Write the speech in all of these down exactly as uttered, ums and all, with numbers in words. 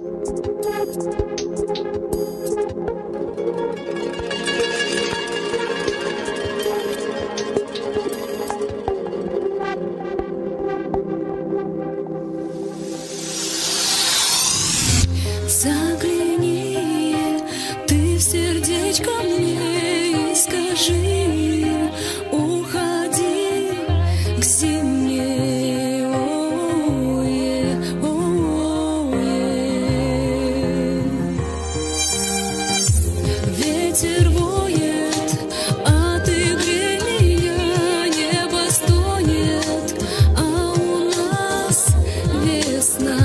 Загляни ты в сердечко мне и скажи, уходи к зиме. Ой, ой, ветер воет, а ты грей меня, небо стонет, а у нас весна.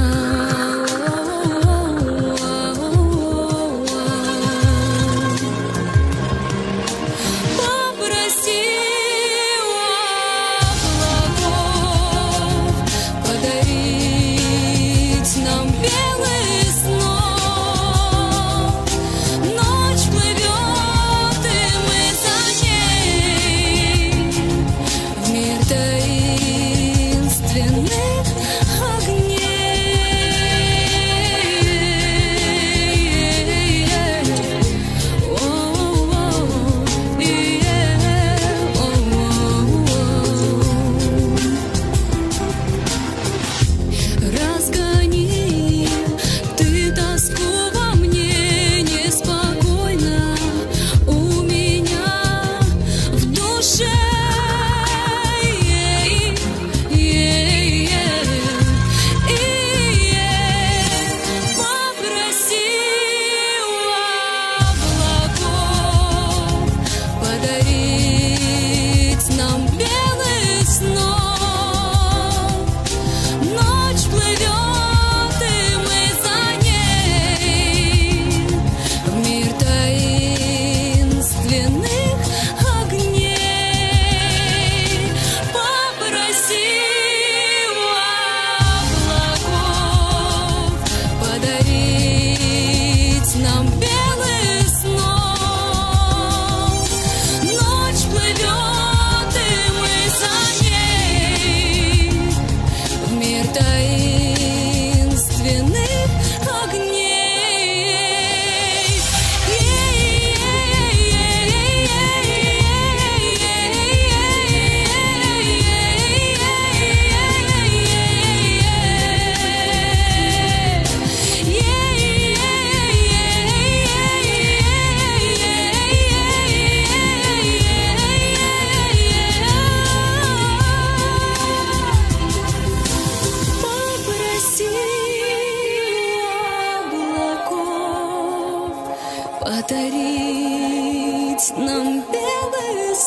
Подарить нам белых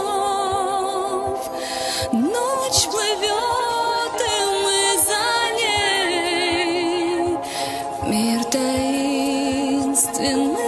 снов. Ночь плывет, и мы за ней. Мир таинственный.